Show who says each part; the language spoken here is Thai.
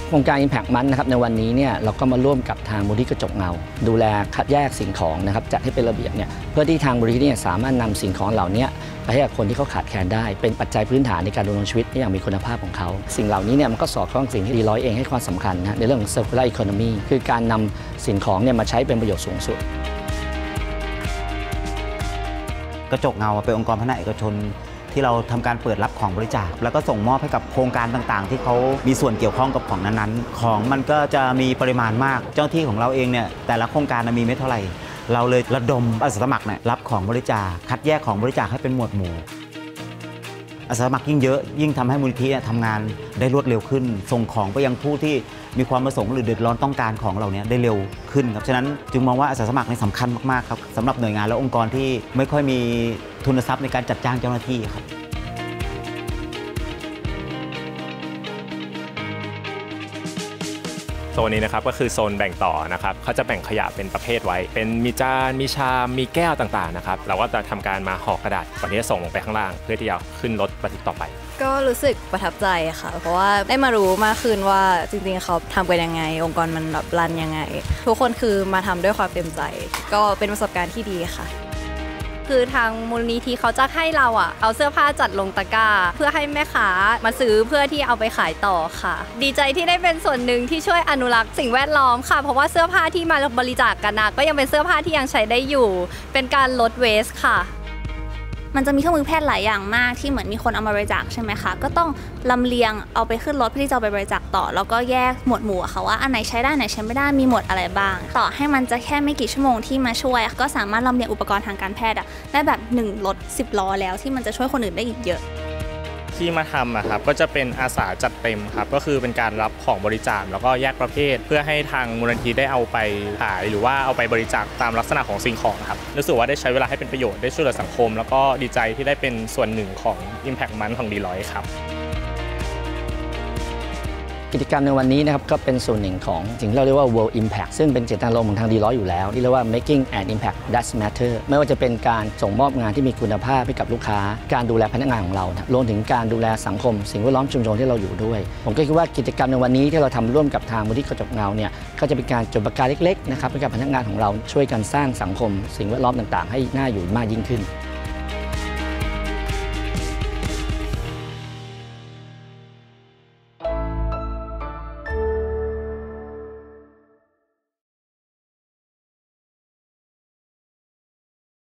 Speaker 1: โครงการ Impact Month นะครับในวันนี้เนี่ยเราก็มาร่วมกับทางมูลนิธิกระจกเงาดูแลคัดแยกสิ่งของนะครับจัดให้เป็นระเบียบเนี่ยเพื่อที่ทางมูลนิธิเนี่ยสามารถนำสิ่งของเหล่านี้ไปให้กับคนที่เขาขาดแคลนได้เป็นปัจจัยพื้นฐานในการดำรงชีวิตอย่างมีคุณภาพของเขาสิ่งเหล่านี้เนี่ยมันก็สอดคล้องสิ่งที่ดี100เองให้ความสำคัญนะในเรื่องของ Circular Economy คือการนำสิ่งของเนี่ยมาใช้เป็นประโยชน์สูงสุด
Speaker 2: กระจกเงาเป็นองค์กรพัฒนาเอกชนที่เราทำการเปิดรับของบริจาคแล้วก็ส่งมอบให้กับโครงการต่างๆที่เขามีส่วนเกี่ยวข้องกับของนั้นๆของมันก็จะมีปริมาณมากเจ้าที่ของเราเองเนี่ยแต่ละโครงการมีไม่เท่าไหร่เราเลยระดมอาสาสมัครเนี่ยรับของบริจาคคัดแยกของบริจาคให้เป็นหมวดหมู่อาสาสมัครยิ่งเยอะยิ่งทำให้มูลนิธิทำงานได้รวดเร็วขึ้นส่งของไปยังผู้ที่มีความประสงค์หรือเดือดร้อนต้องการของเหล่านี้ได้เร็วขึ้นครับฉะนั้นจึงมองว่าอาสาสมัครสำคัญมากๆครับสำหรับหน่วยงานและองค์กรที่ไม่ค่อยมีทุนทรัพย์ในการจัดจ้างเจ้าหน้าที่ครับ
Speaker 3: โซนนี้นะครับก็คือโซนแบ่งต่อนะครับเขาจะแบ่งขยะเป็นประเภทไว้เป็นมีจานมีชามมีแก้วต่างๆนะครับเราก็จะทำการมาห่อกระดาษก่อนที่จะส่งลงไปข้างล่างเพื่อที่จะขึ้นรถบรรทุกต่อไป
Speaker 4: ก็รู้สึกประทับใจค่ะเพราะว่าได้มารู้มากขึ้นว่าจริงๆเขาทำกันยังไงองค์กรมันแบบรันยังไงทุกคนคือมาทำด้วยความเต็มใจก็เป็นประสบการณ์ที่ดีค่ะ
Speaker 5: คือทางมูลนิธิเขาจะให้เราเอาเสื้อผ้าจัดลงตะกร้าเพื่อให้แม่ค้ามาซื้อเพื่อที่เอาไปขายต่อค่ะดีใจที่ได้เป็นส่วนหนึ่งที่ช่วยอนุรักษ์สิ่งแวดล้อมค่ะเพราะว่าเสื้อผ้าที่มาบริจาคกันก็ยังเป็นเสื้อผ้าที่ยังใช้ได้อยู่เป็นการลดเวสต์ค่ะ
Speaker 6: มันจะมีเครื่องมือแพทย์หลายอย่างมากที่เหมือนมีคนเอามาบริจาคใช่ไหมคะก็ต้องลำเลียงเอาไปขึ้นรถเพื่อที่จะเอาไปบริจาคต่อแล้วก็แยกหมวดหมู่ค่ะว่าอันไหนใช้ได้ไหนใช้ไม่ได้มีหมวดอะไรบ้างต่อให้มันจะแค่ไม่กี่ชั่วโมงที่มาช่วยก็สามารถลำเลียงอุปกรณ์ทางการแพทย์ได้แบบ1รถ10 ล้อแล้วที่มันจะช่วยคนอื่นได้อีกเยอะ
Speaker 3: ที่มาทำครับก็จะเป็นอาสาจัดเต็มครับก็คือเป็นการรับของบริจาคแล้วก็แยกประเภทเพื่อให้ทางมูลนิธิได้เอาไปขายหรือว่าเอาไปบริจาคตามลักษณะของสิ่งของครับรู้สึกว่าได้ใช้เวลาให้เป็นประโยชน์ได้ช่วยเหลือสังคมแล้วก็ดีใจที่ได้เป็นส่วนหนึ่งของ Impact Month ของD100ครับ
Speaker 1: กิจกรรมในวันนี้นะครับก็เป็นส่วนหนึ่งของสิ่งที่เราเรียกว่า World Impact ซึ่งเป็นเจตนารมณ์ของทางD100อยู่แล้วที่เรียกว่า Making an Impact That Matter ไม่ว่าจะเป็นการส่งมอบงานที่มีคุณภาพให้กับลูกค้าการดูแลพนักงานของเรารวมถึงการดูแลสังคมสิ่งแวดล้อมชุมชนที่เราอยู่ด้วยผมก็คิดว่ากิจกรรมในวันนี้ที่เราทำร่วมกับทางมูลนิธิกระจกเงาเนี่ยก็จะเป็นการจุดประกายเล็กๆนะครับให้กับพนักงานของเราช่วยกันสร้างสังคมสิ่งแวดล้อมต่างๆให้น่าอยู่มากยิ่งขึ้น